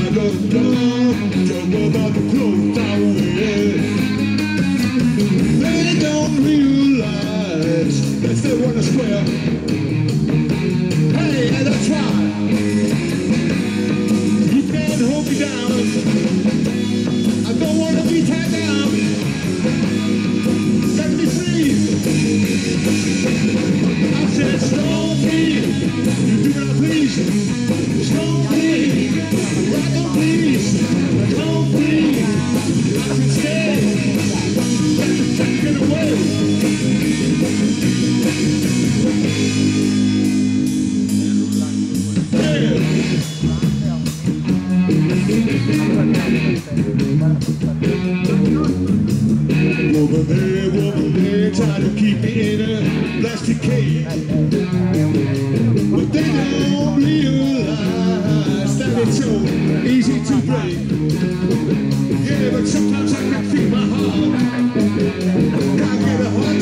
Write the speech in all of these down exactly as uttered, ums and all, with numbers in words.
don't know, don't know about the clothes I wear. They don't realize that they wanna square. Hey, and that's why you can't hold me down. I don't wanna be tied down. Let me free. I said, stone free. You do what I please. Stone free. Rock on please. Stone free. I can stay. Get away. Woman there, woman there, try to keep me in a plastic cage. But they don't realize that it's so easy to break. Yeah, but sometimes I can feel my heart. Can't get a heart.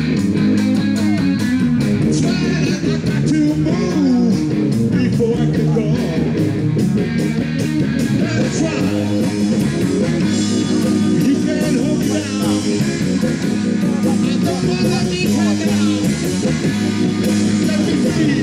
That's why I got to move before I can go. That's right. You can't hold me down. I don't wanna be tied down. Let me free.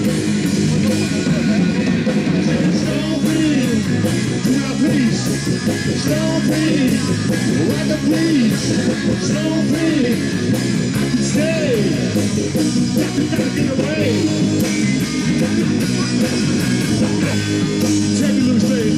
Stone free. Do not please. Stone free. Right the please. Stone free. I can stay. Got to, gotta get away. Take a look straight.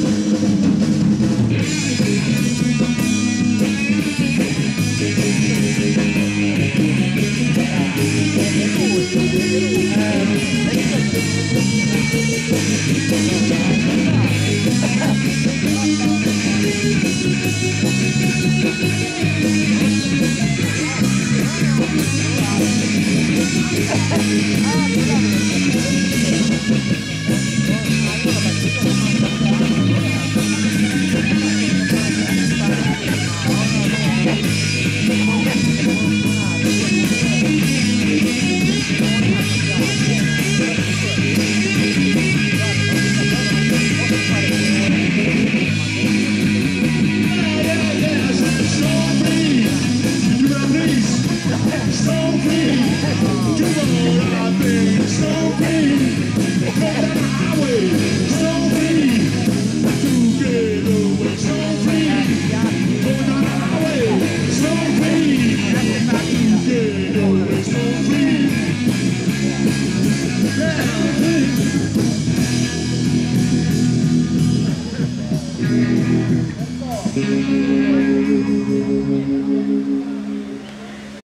Let's go.